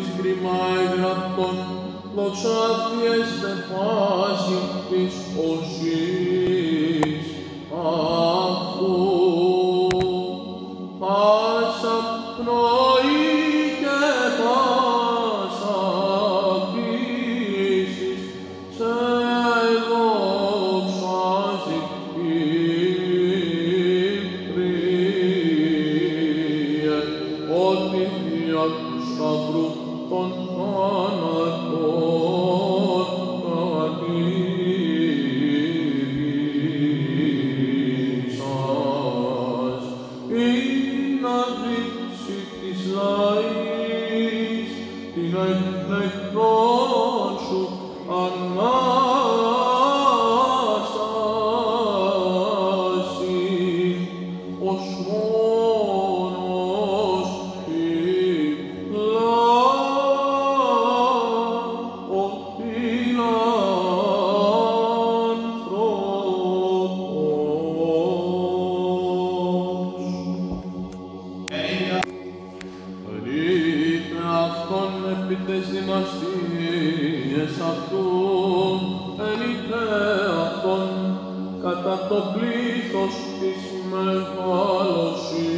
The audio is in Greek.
της κρυμάει γραπτών, δόξα διέστε πάση της οσής αυτού. Πάσα πνοή και πάσα φύσης σε δόξαζει Κύριε, ότι δια του σταυρού των θάνατων κατήργησας, ή να δείξει της λαής την εκνεκτών σου Ανάσταση, ως μόνος ο φιλάνθρωπος. Ελείπε αυτόν επί τες δυναστείες αυτού, ελείπε αυτόν κατά το πλήθος της μεγαλωσίας